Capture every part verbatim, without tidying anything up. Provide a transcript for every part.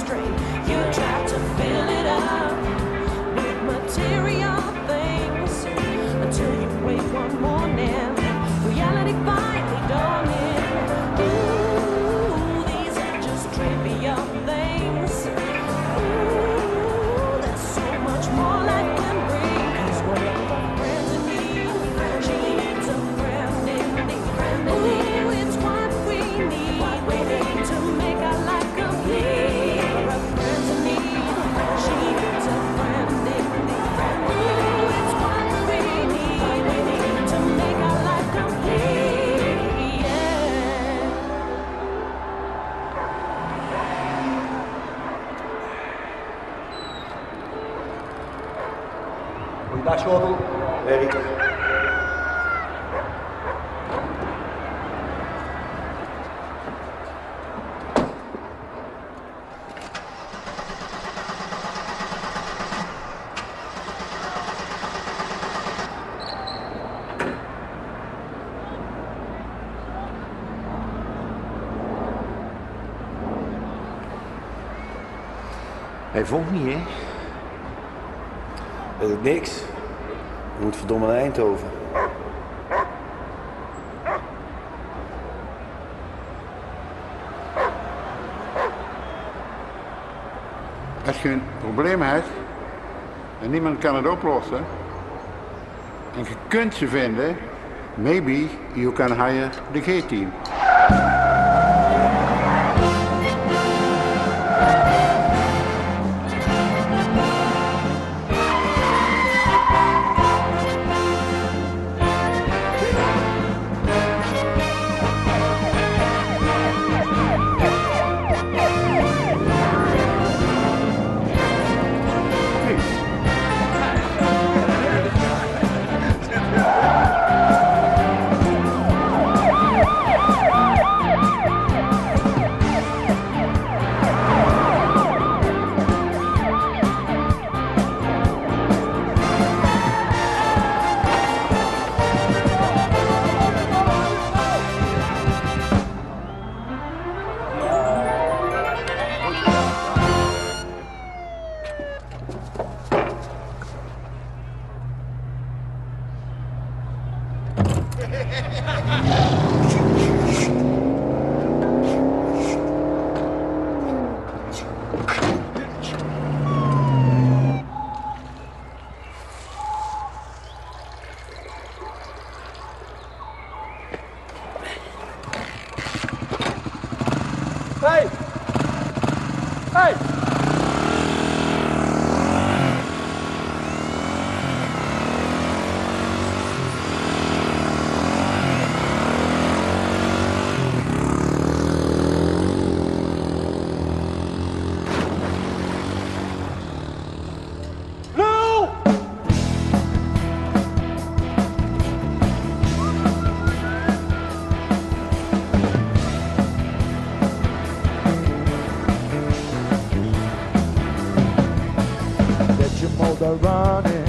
drain. You try to fill it up with material things until you wake one morning, reality finally dawning. Ooh, these are just trivial things. Ooh, there's so much more life can bring. 'Cause we're all our friends in need. She needs a friend in need. Ooh, it's what we need. We need to make our life complete. We're our friends in need. She needs a friend in need. Ooh, it's what we need. We need to make our life complete. Yeah. Goeiedag, schotel. Erik. Hij vond niet, hè? Dat doet niks. Je moet verdomme naar Eindhoven. Als je een probleem hebt en niemand kan het oplossen en je kunt ze vinden, maybe you can hire the G-team. Hey! Hey! motor running,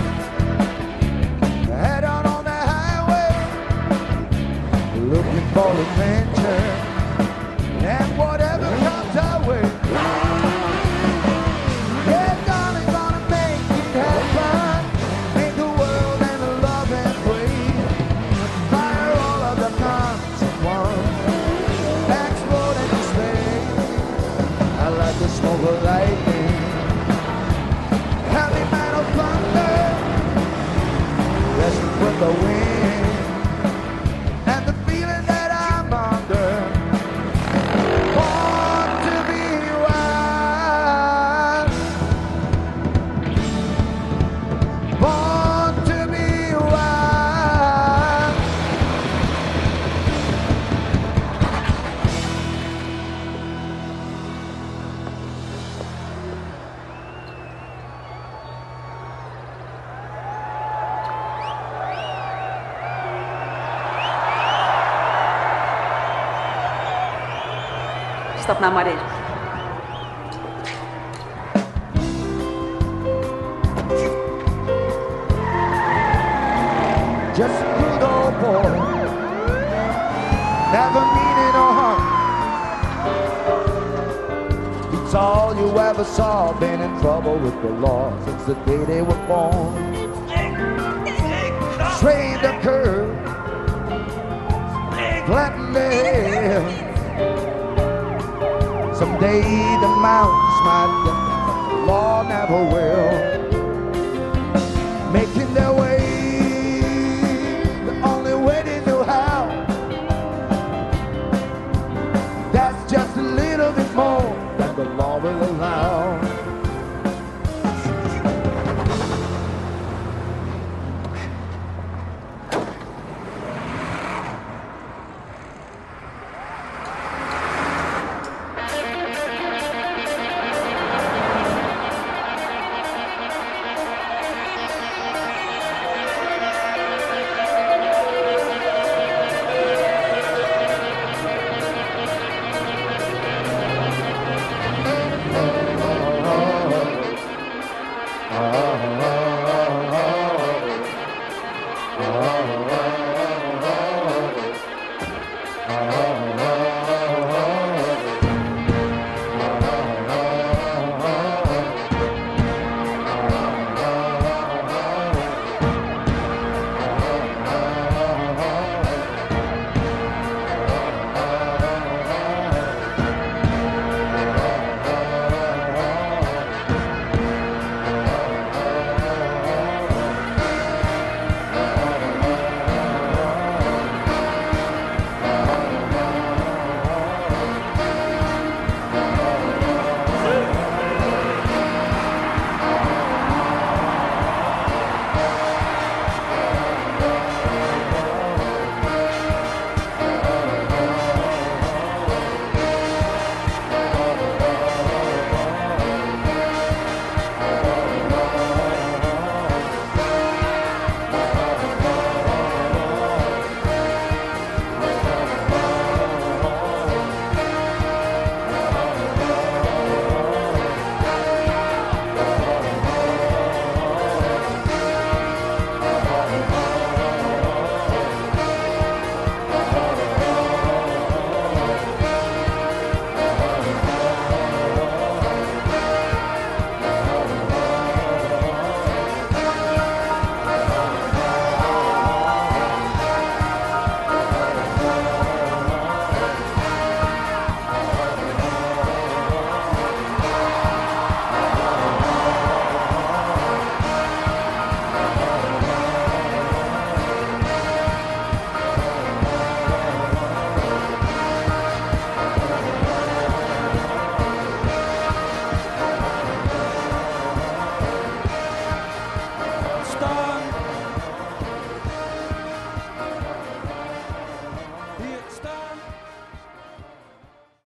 head out on the highway, looking for adventure and whatever comes our way. Yeah, darling, gonna make it happen, make the world and the love and breathe, fire all of the cons at once, explode and display. I like the smoke of lightning, heavy metal thunder, resting with the wind, and the feeling that I'm under. Born to be wild, born to be wild. Stap nou maar in. Just a good old boy, never meaning no harm. He That's all you ever saw. Been in trouble with the law since the day they were born. Trained a curve, flatten their hair. Someday the mountains might get, the law never will. Making their way the only way they knew how. That's just a little bit more than the law will allow.